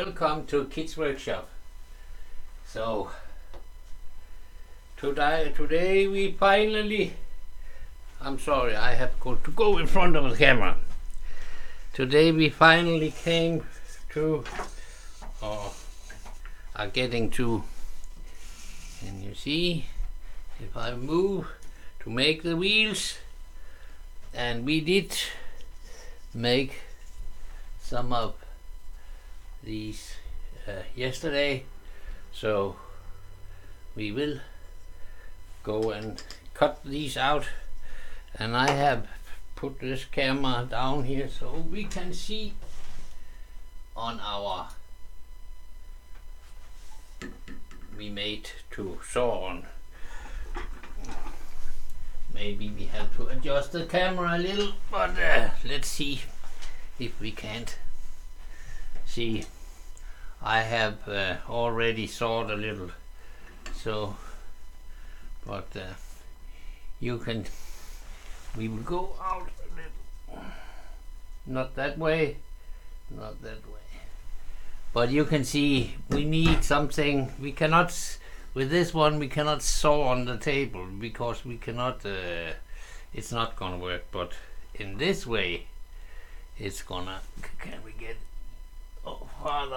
Welcome to Kids Workshop. So today we finally, I'm sorry, I have to go in front of the camera. Today we finally came to, or are getting to, and you see, if I move to make the wheels, and we did make some of these yesterday, so we will go and cut these out, and I have put this camera down here so we can see on our we made to saw on. Maybe we have to adjust the camera a little, but let's see if we can't. See, I have already sawed a little, so but you can, we will go out a little, not that way, not that way, but you can see we need something. We cannot, with this one we cannot saw on the table because we cannot, it's not gonna work, but in this way it's gonna. Can we get farther?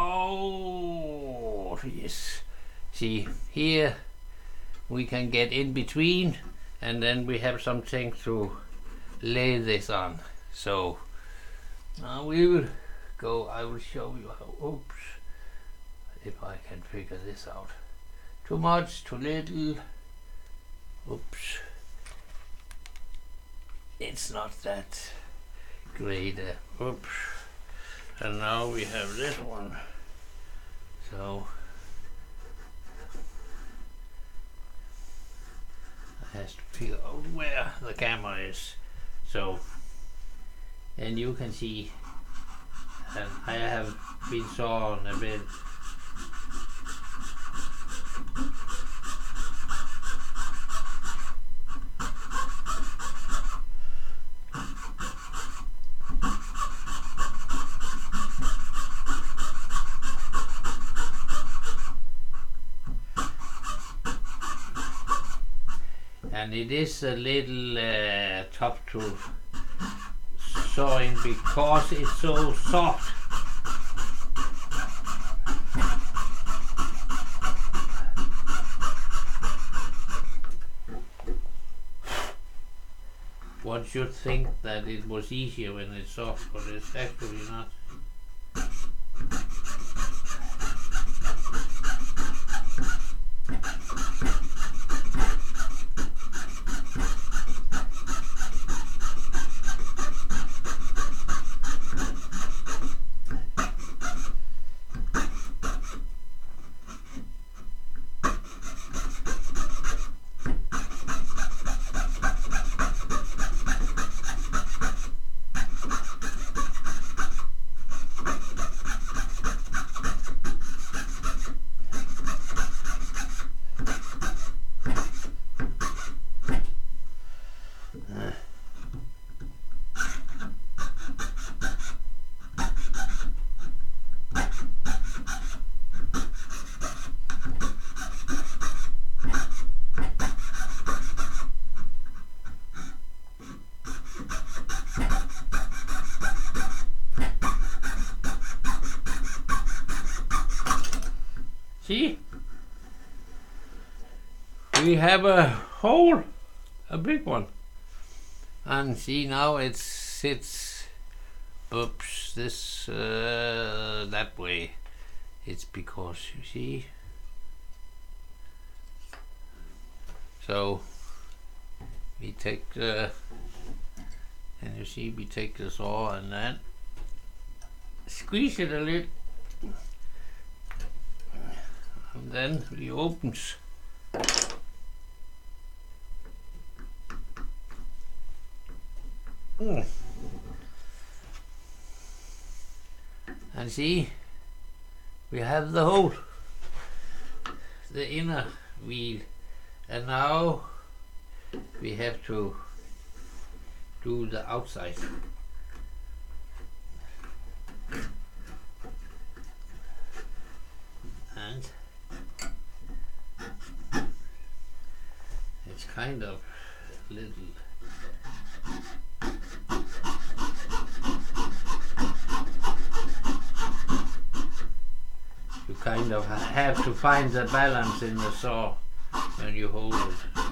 Oh yes, see here we can get in between, and then we have something to lay this on. So now we will go, I will show you how, oops, if I can figure this out. Too much, too little, oops, it's not that great, oops. And now we have this one, so I have to figure out where the camera is. So, and you can see, and I have been sawing a bit. And it is a little tough to saw in because it's so soft. One should think that it was easier when it's soft, but it's actually not. See, we have a hole, a big one, and see now it sits, oops, this that way. It's because you see, so we take the, and you see we take the saw and then squeeze it a little. And then we opens. And see, we have the hole, the inner wheel, and now we have to do the outside. kind of little. You kind of have to find the balance in the saw when you hold it.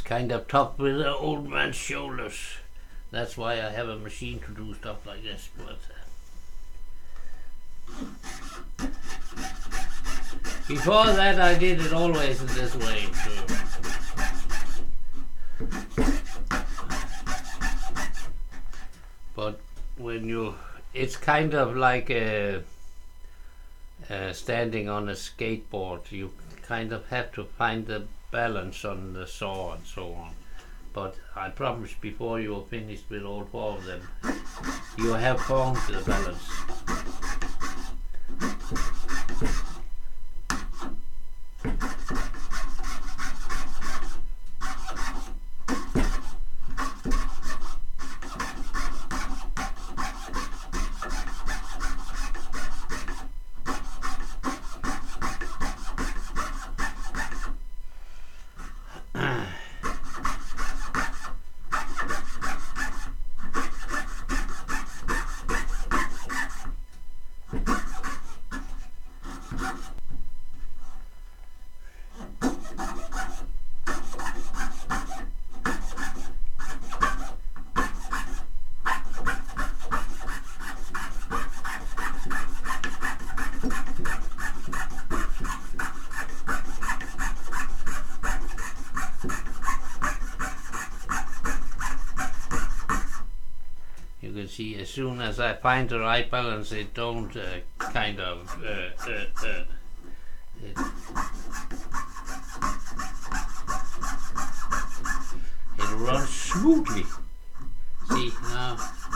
It's kind of tough with an old man's shoulders. That's why I have a machine to do stuff like this. But before that, I did it always in this way too. But when it's kind of like standing on a skateboard. You kind of have to find the balance on the saw and so on. But I promise before you are finished with all four of them, you have found the balance. You can see as soon as I find the right balance, it don't kind of it runs smoothly. See now.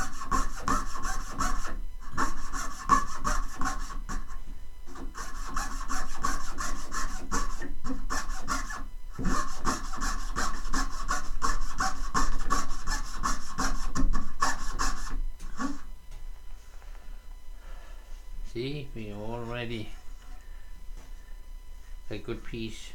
See, we already a good piece.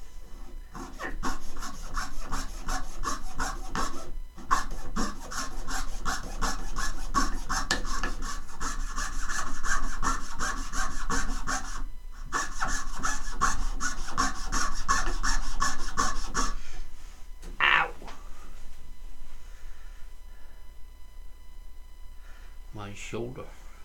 Ow! My shoulder.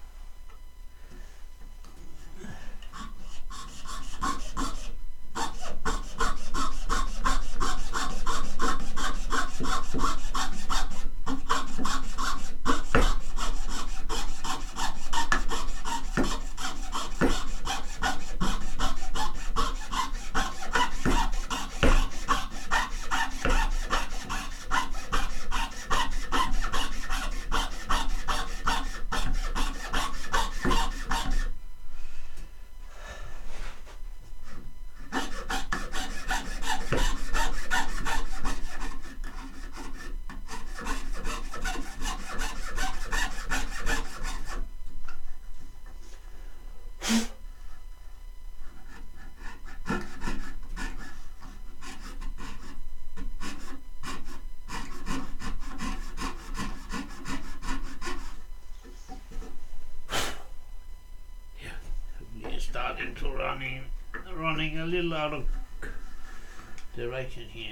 Starting to running a little out of direction here.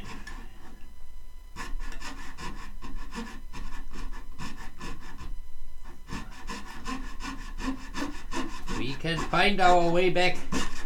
We can find our way back.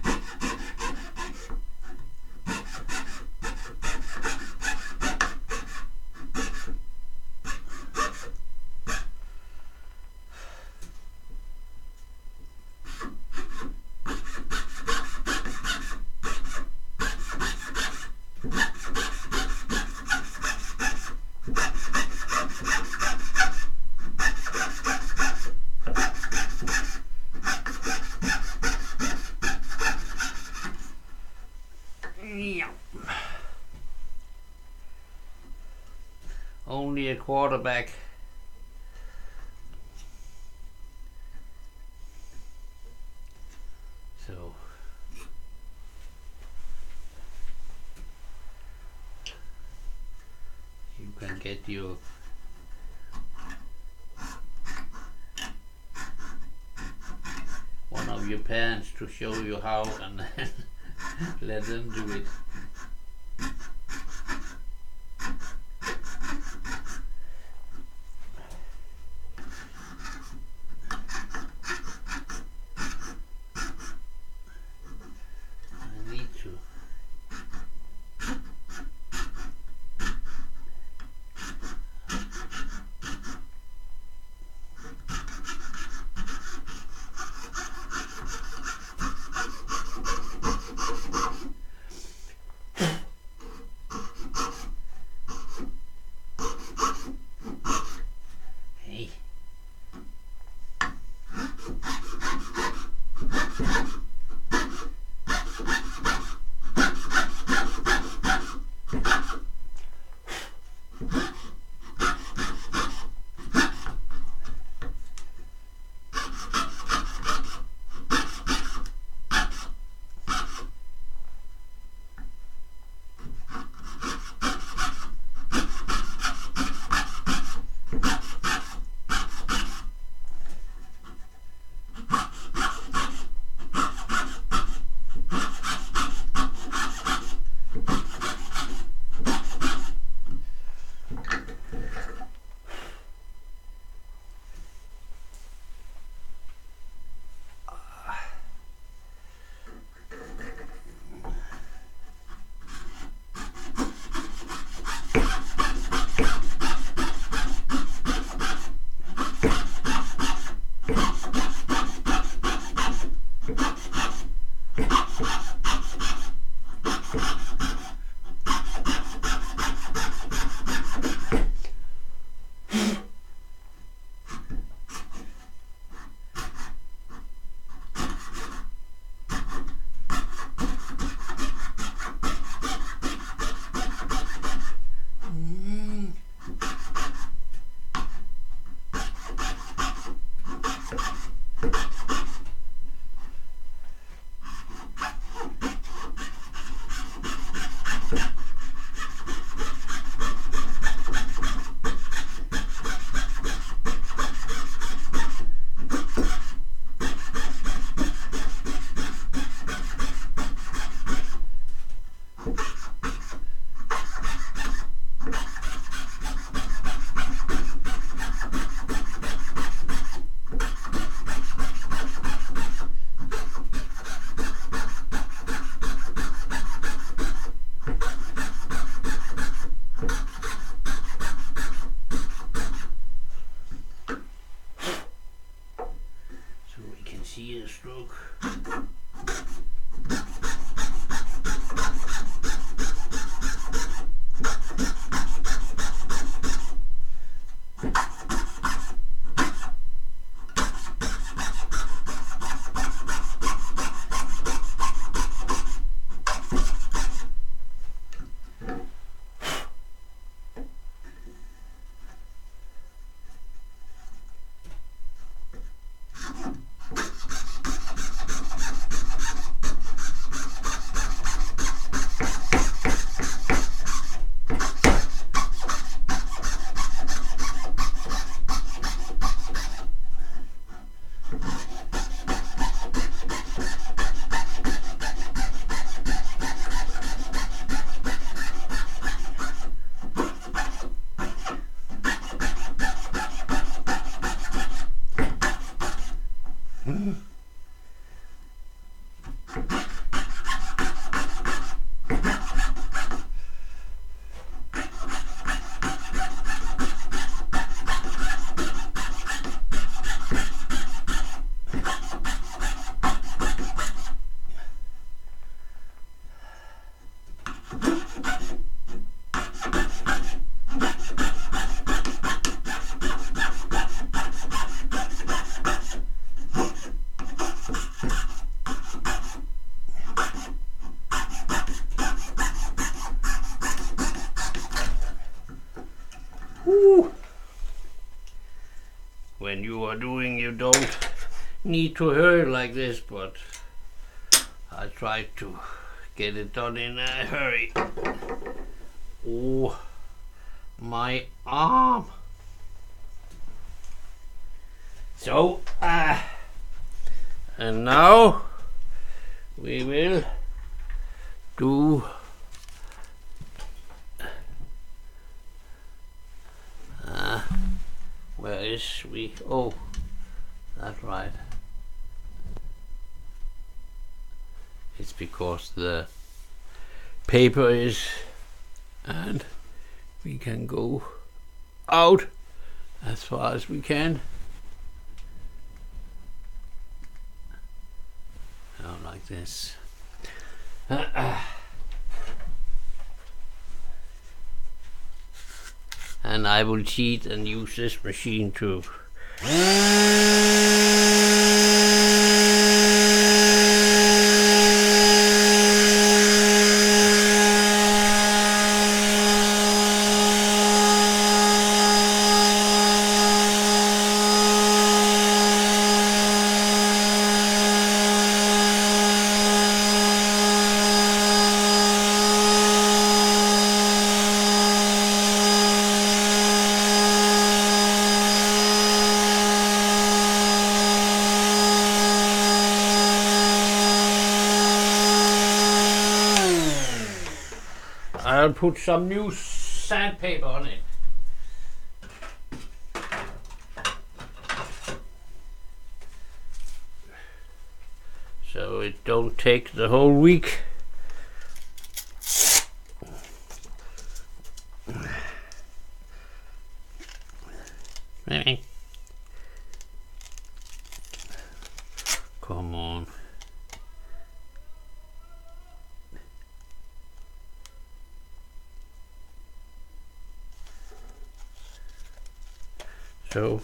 Only a quarterback. So you can get your one of your parents to show you how, and then let them do it. see the stroke. When you are doing, you don't need to hurry like this, but I try to get it done in a hurry. Oh, my arm. So, and now we will do where is we? Oh, that's right. It's because the paper is, and we can go out as far as we can. Oh, like this. And I will cheat and use this machine to I'll put some new sandpaper on it. So it don't take the whole week. Come on. So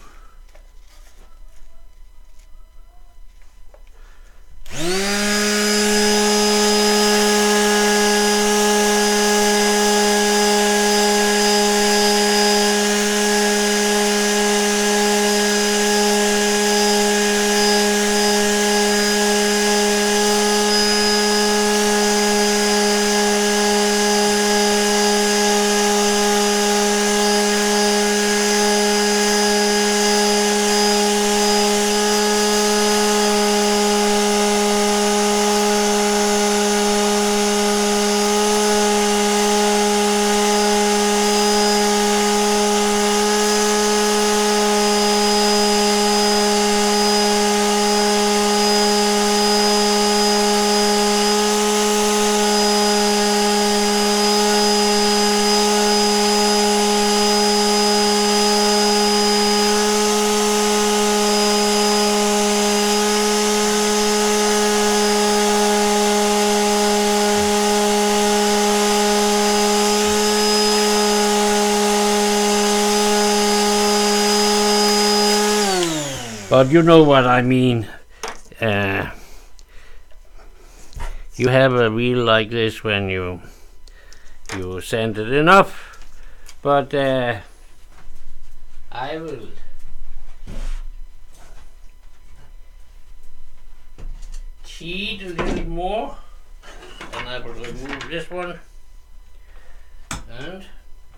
But you know what I mean. You have a wheel like this when you sand it enough, but I will cheat a little more, and I will remove this one, and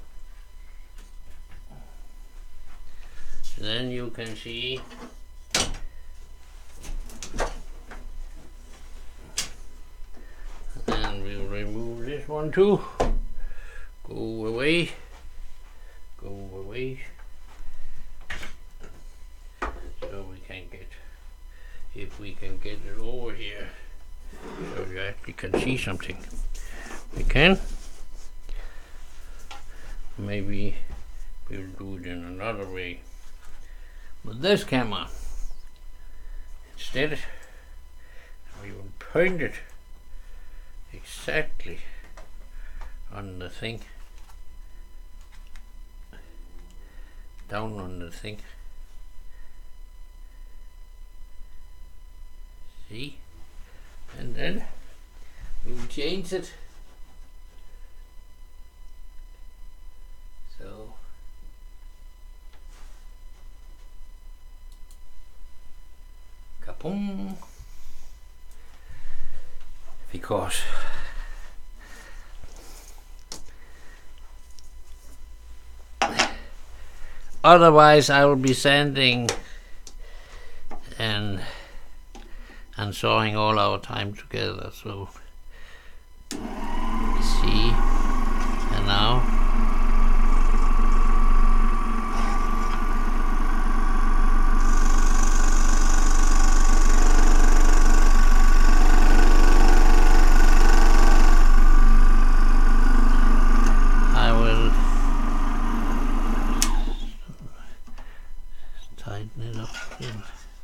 then you can see and we'll remove this one too. Go away, so we can get, if we can get it over here so you actually can see something. We can. Maybe we'll do it in another way with this camera. Instead, we will point it exactly on the thing, down on the thing. See? And then we will change it. So kaboom! Because otherwise I will be sanding and sawing all our time together. So see, and now I will tighten it up again.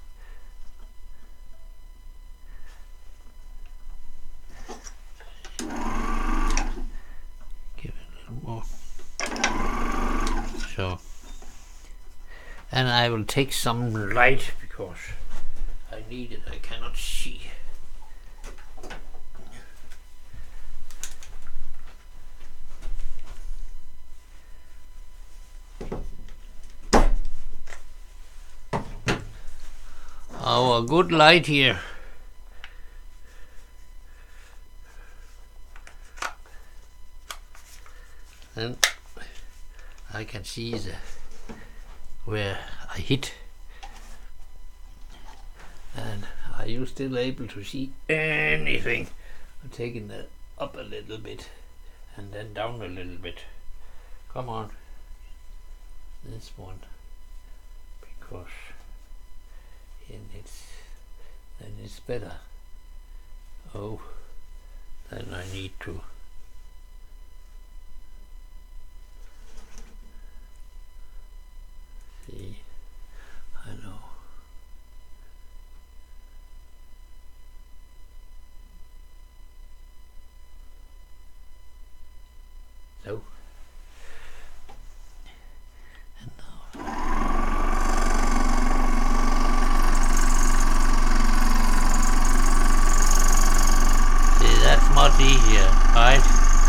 So, and I will take some light because I need it, I cannot see. Our good light here. And I can see where I hit, and are you still able to see anything? I'm taking that up a little bit and then down a little bit. Come on, this one, because then it's better. Oh, then I need to. See, I know. So, and now. See, that's much easier, right?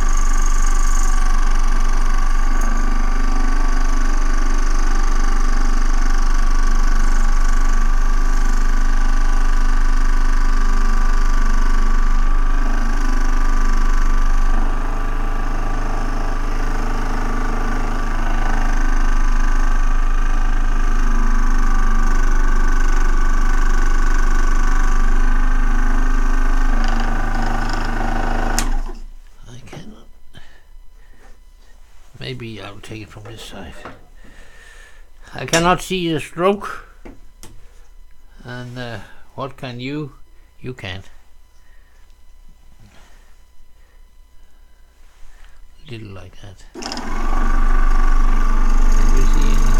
Maybe I'll take it from this side. I cannot see the stroke, and what can you? You can. Little like that. Can you see anything?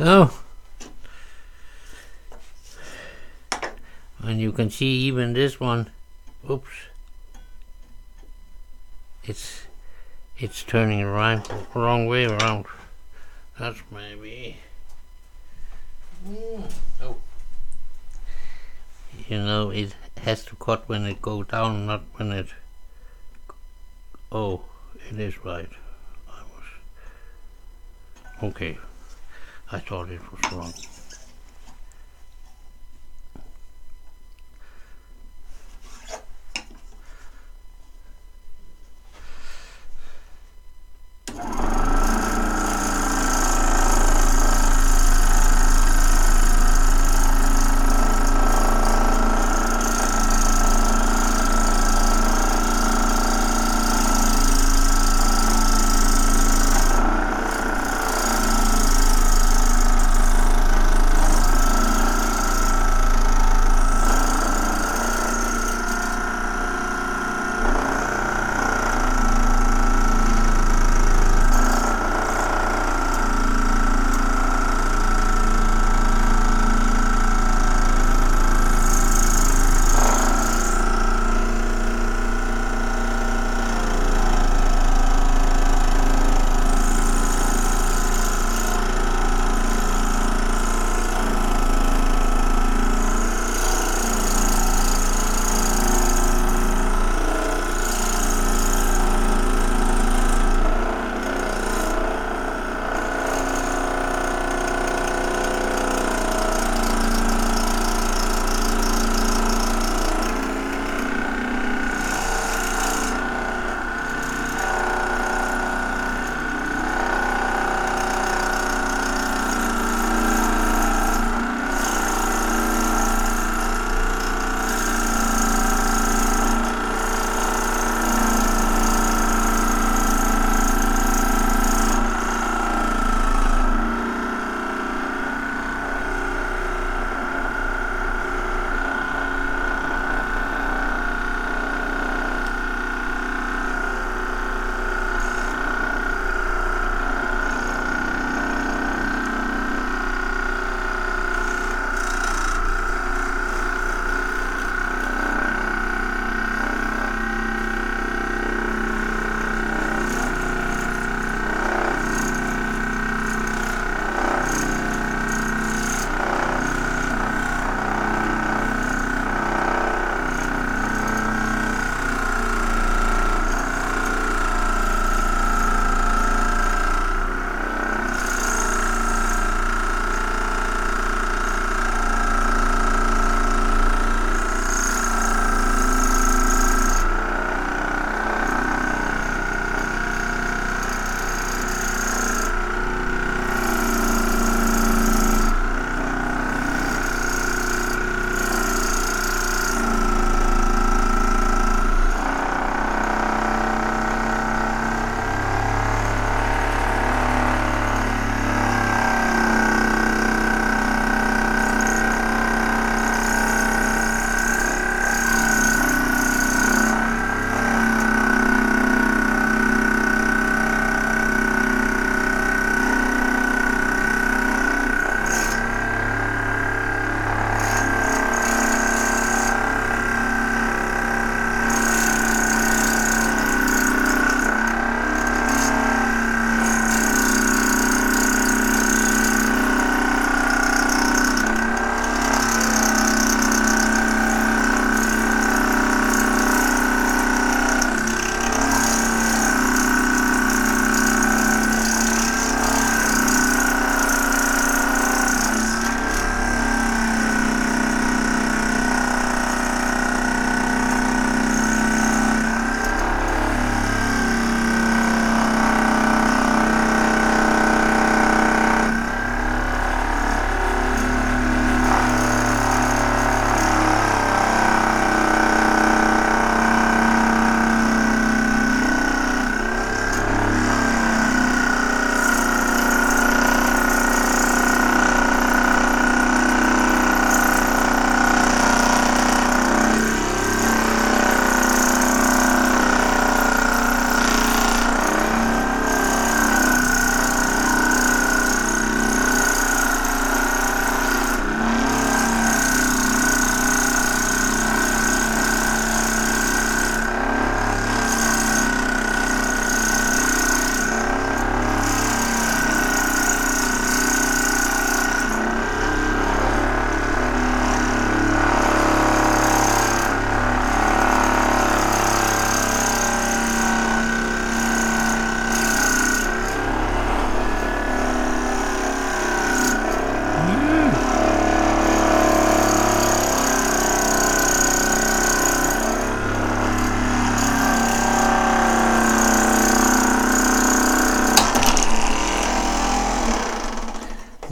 So, and you can see even this one, oops, it's turning around wrong way around. That's maybe oh, you know, it has to cut when it goes down, not when it. Oh, it is right. Okay, I thought it was wrong.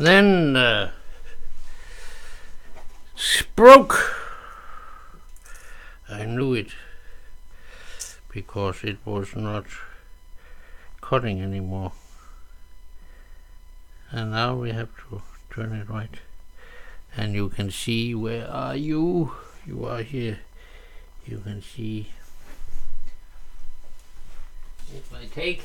Then broke. I knew it because it was not cutting anymore. And now we have to turn it right. And you can see, where are you? You are here. You can see, if I take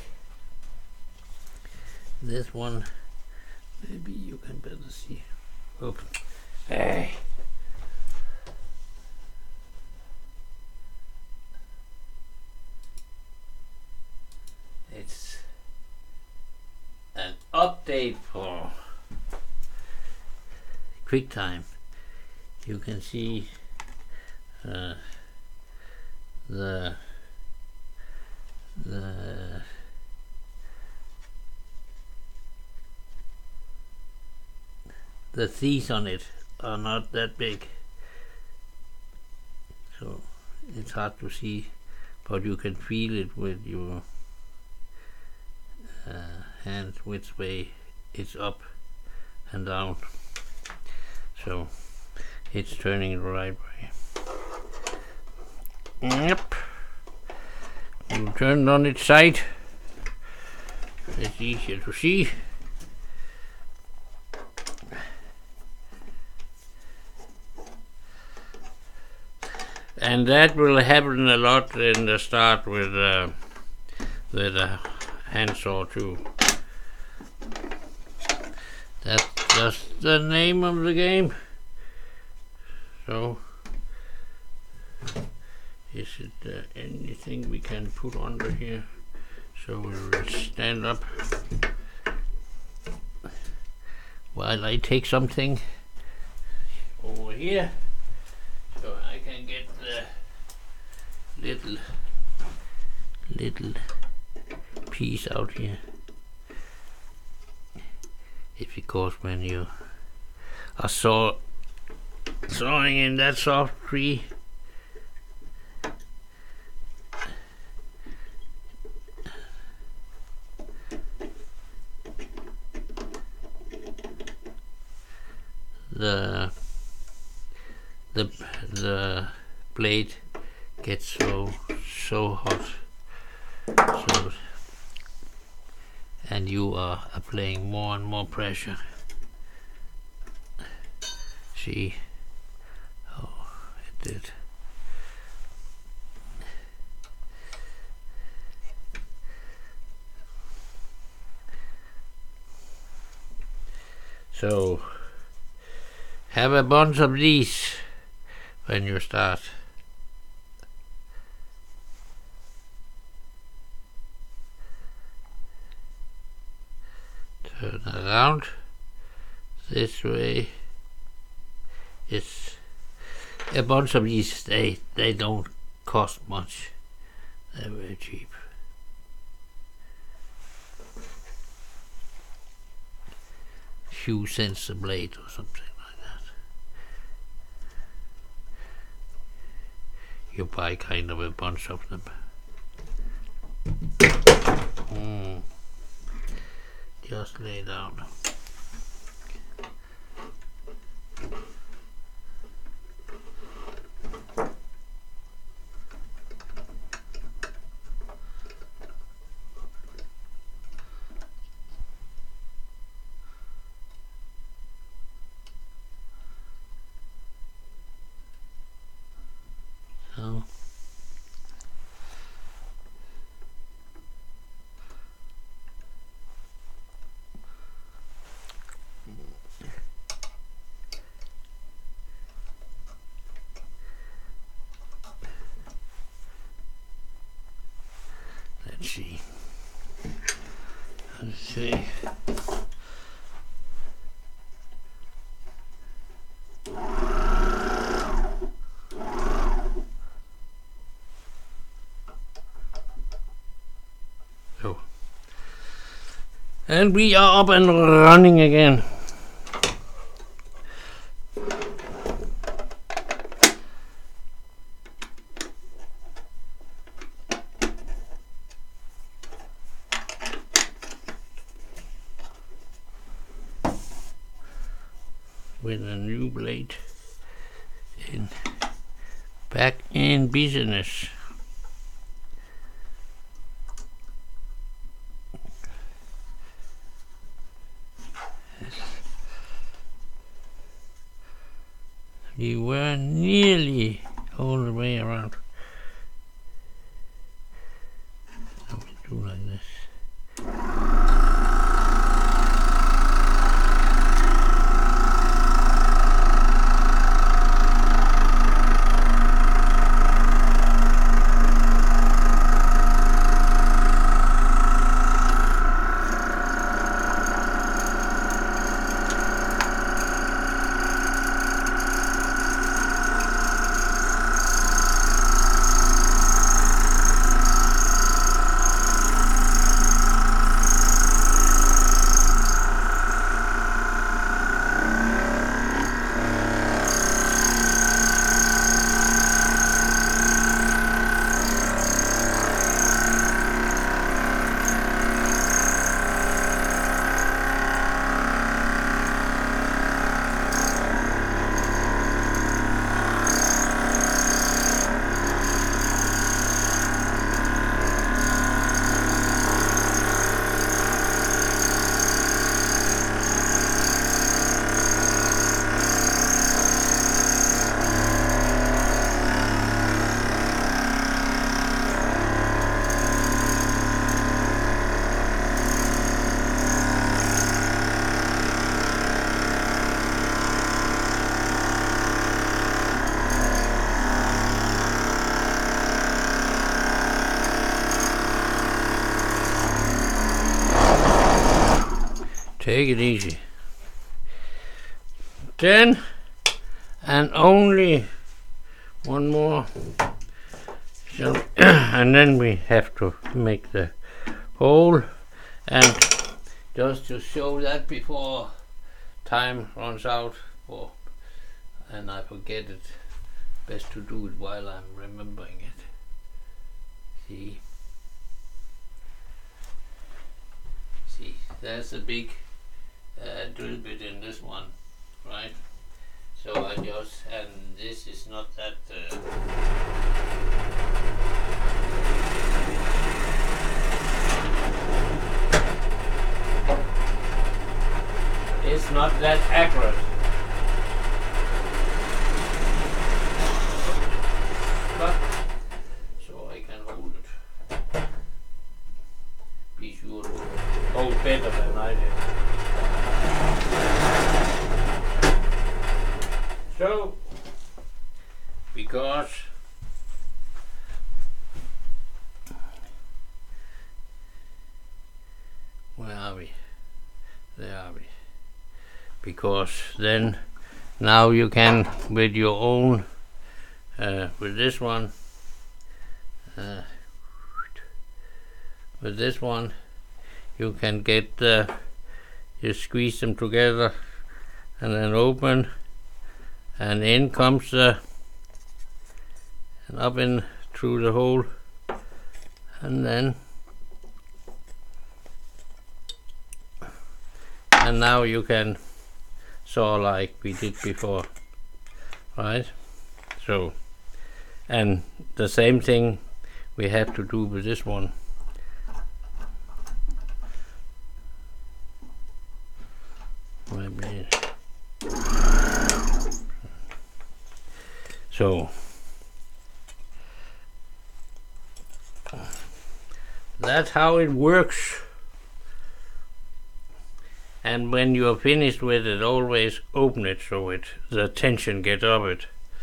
this one, maybe you can better see. Oops. Hey. It's an update for QuickTime. You can see the thieves on it are not that big, so it's hard to see, but you can feel it with your hand which way it's up and down, so it's turning the right way. Yep. You turn it on its side. It's easier to see. And that will happen a lot in the start with the handsaw too. That's just the name of the game. So, is it anything we can put under here? So we will stand up while I take something over here, so I can get the little piece out here. It's because when you are sawing in that soft tree, the blade gets so hot, so, and you are applying more and more pressure. See how it did. So have a bunch of these when you start. Turn around this way. It's a bunch of these. They don't cost much. They're very cheap. Few cents a blade or something like that. You buy kind of a bunch of them. Just lay down. So let's see. Let's see. So, and we are up and running again. with a new blade back in business. We were nearly all the way around. So we do like this. Take it easy. Then, and only one more, so and then we have to make the hole, and just to show that before time runs out, and I forget it, best to do it while I'm remembering it. See, there's a big drill bit in this one, right? So I just, and this is not that it's not that accurate. But so I can hold it. Be sure to hold better than I did. So, because where are we? There are we. Because then now you can with your own with this one you can get you squeeze them together and then open, and in comes and up in through the hole, and then and now you can saw like we did before, right? So, and the same thing we have to do with this one. My blade. So that's how it works. And when you are finished with it, always open it so the tension gets off it.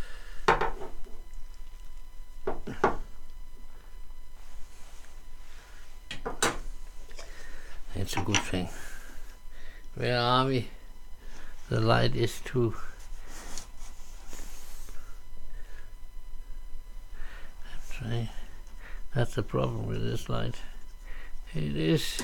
It's a good thing. Where are we? The light is too. I'm trying. That's the problem with this light. It is.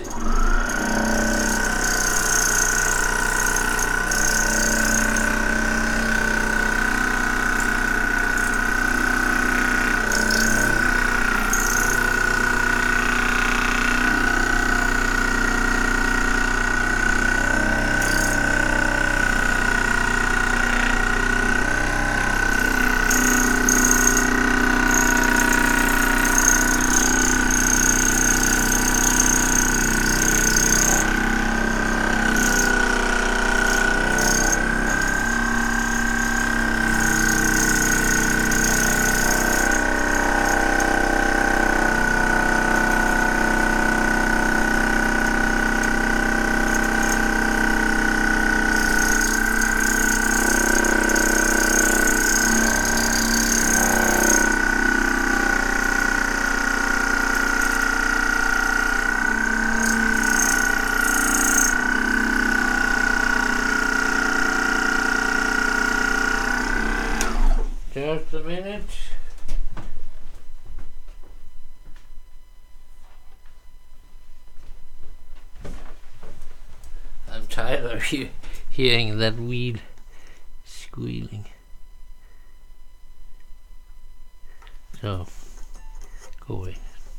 tired of hearing that wheel squealing. So, go away.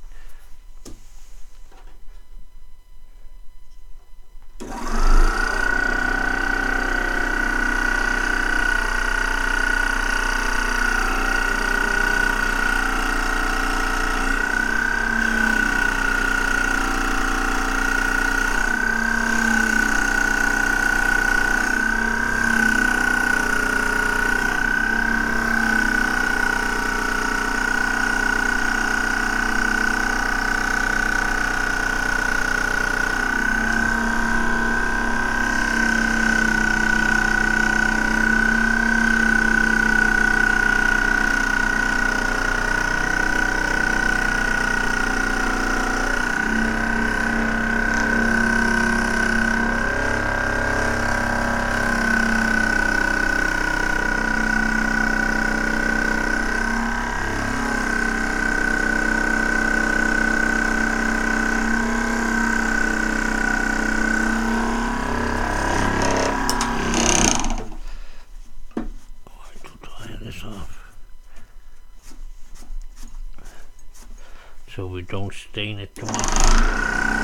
So we don't stain it too much.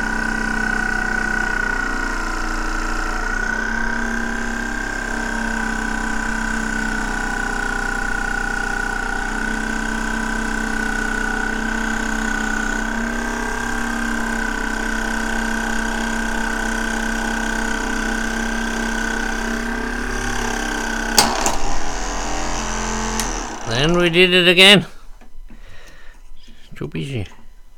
Then we did it again. Too busy.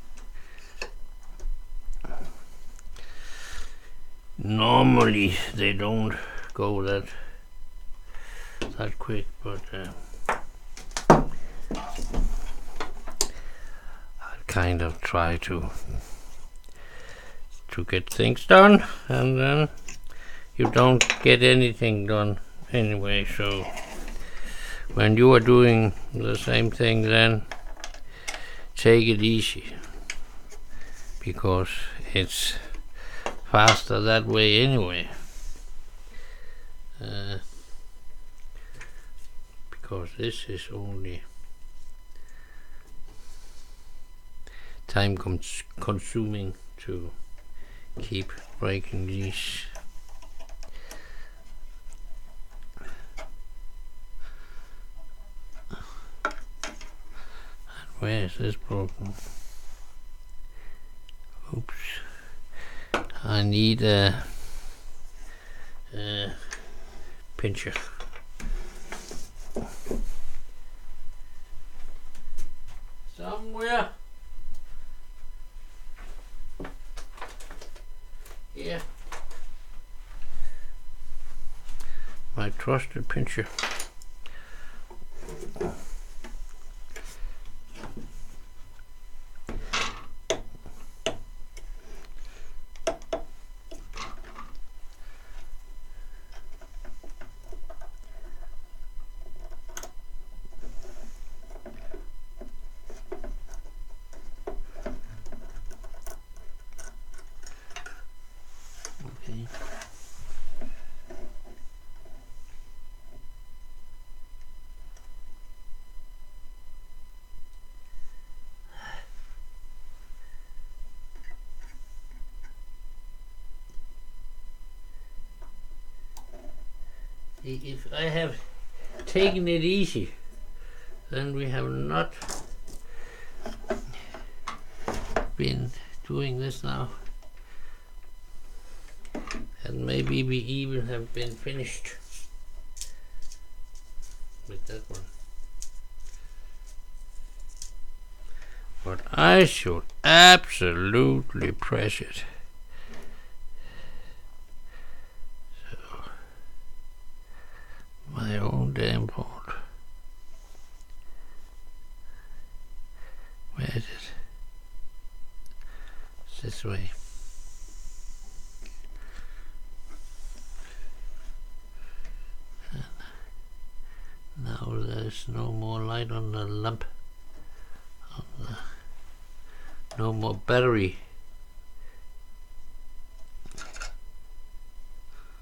Normally they don't go that quick, but I kind of try to get things done, and then you don't get anything done anyway. So when you are doing the same thing, then take it easy, because it's faster that way anyway. Because this is only time consuming to keep breaking these. Where is this broken? Oops. I need a pincher. Somewhere. Here. My trusted pincher. If I have taken it easy, then we have not been doing this now, and maybe we even have been finished with that one. But I should absolutely press it. My own damn fault. Where is it? It's this way. And now there's no more light on the lamp. No more battery.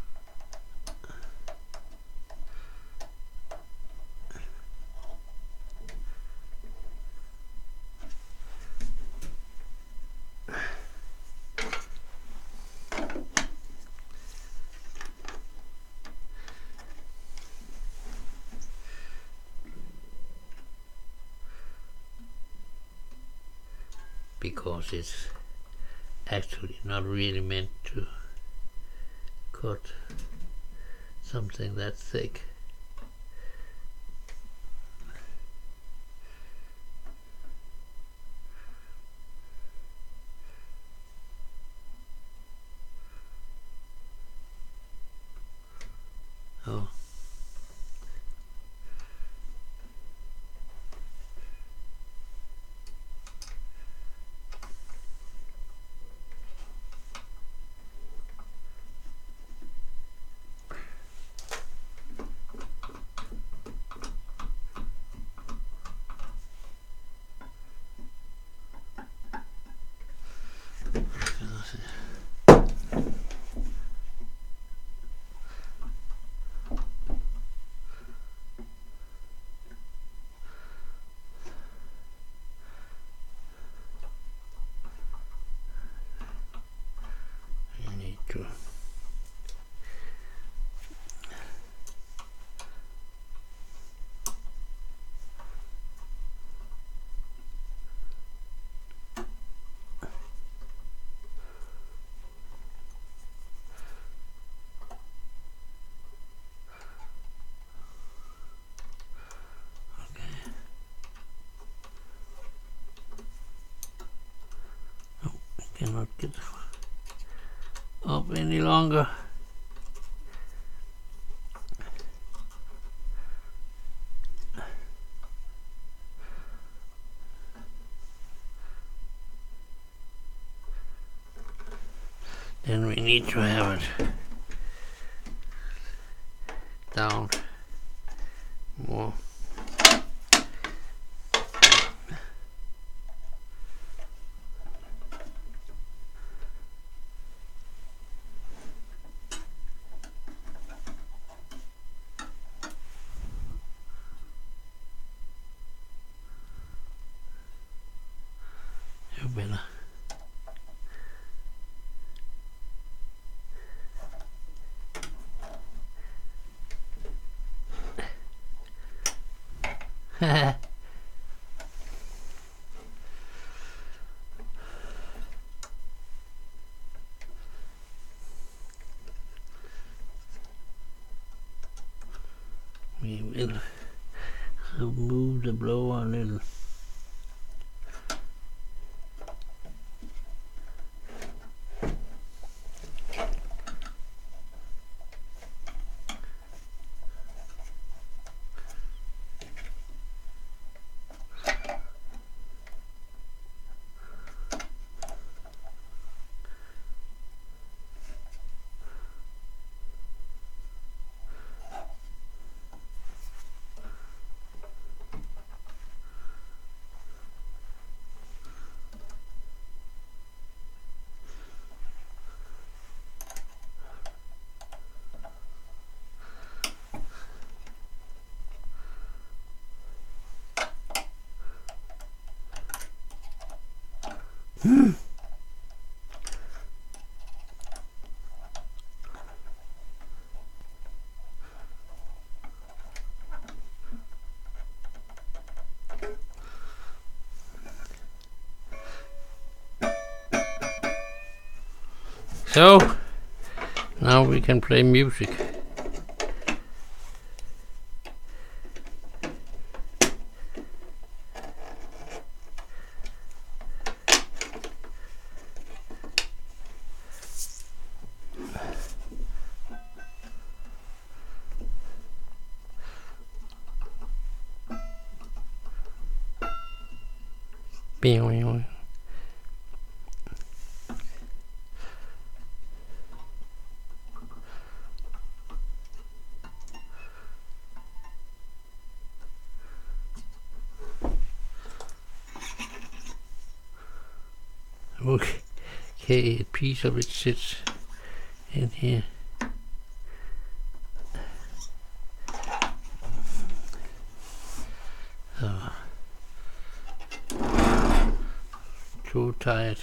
because it's actually not really meant to cut something that thick. Oh. True. Oh, I cannot get up any longer. Then we need to have it down more. You better. We will move the blower a little. So now we can play music. Okay, a piece of it sits in here. So, too tight.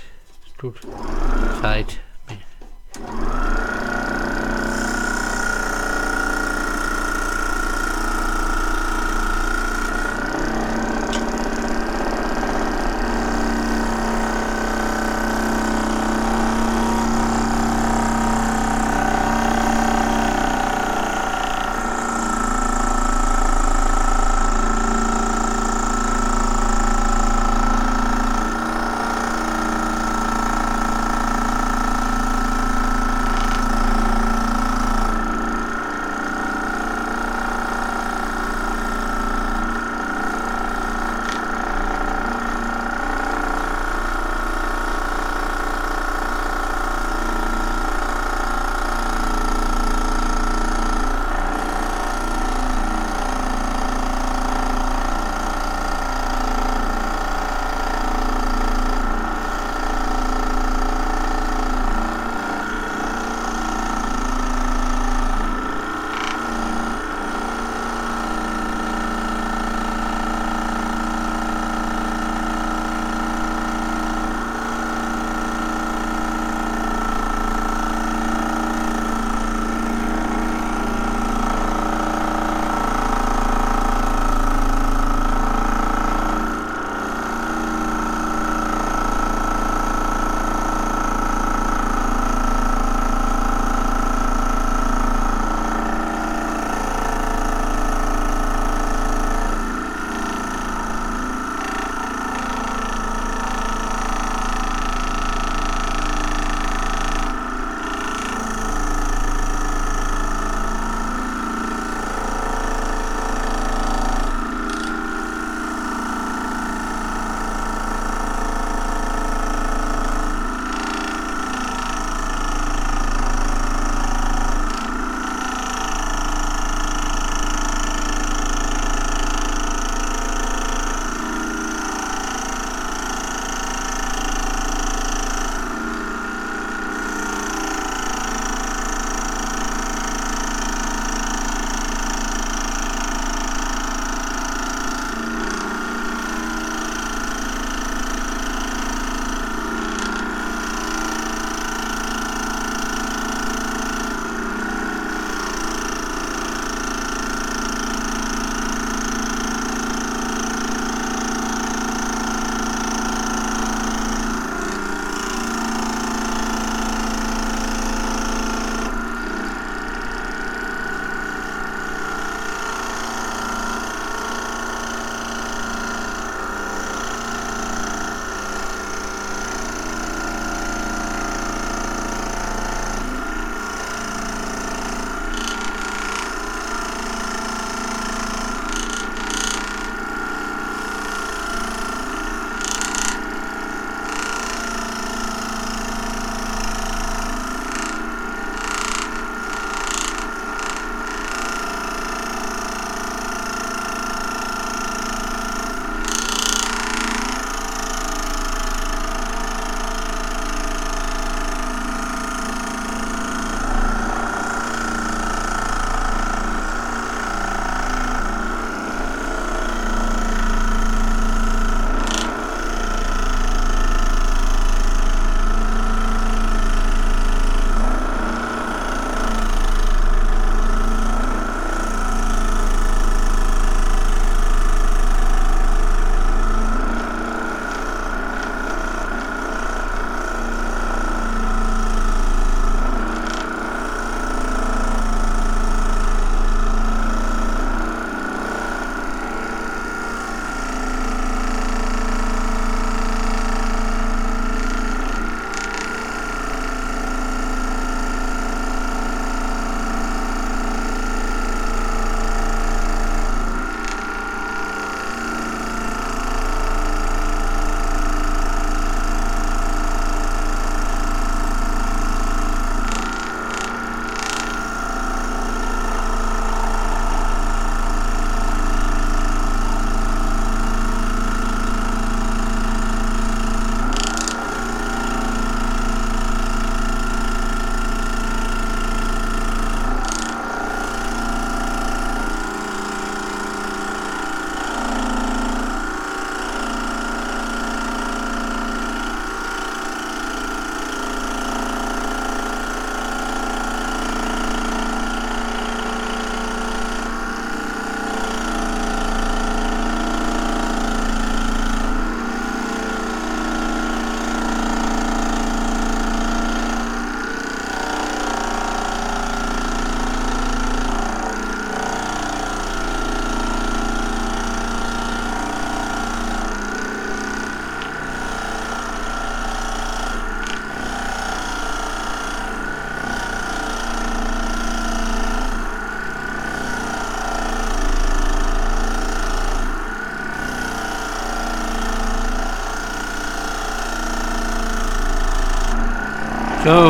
So,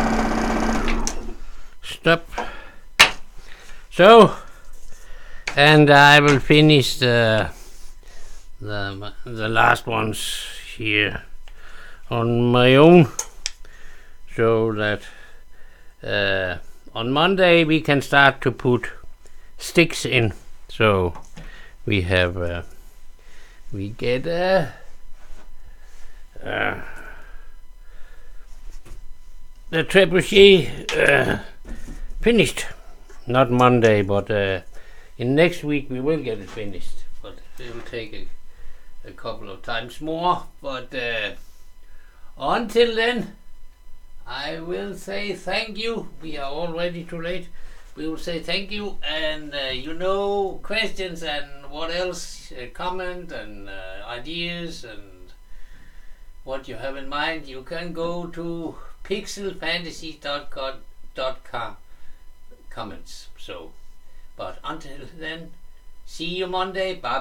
stop. So, and I will finish the last ones here on my own, so that on Monday we can start to put sticks in. So we have we get the trebuchet finished. Not Monday, but in next week we will get it finished. But it will take a couple of times more. But until then, I will say thank you. We are already too late. We will say thank you, and questions and what else, comment and ideas and what you have in mind, you can go to pixelfantasies.com comments. So, but until then, see you Monday. Bye.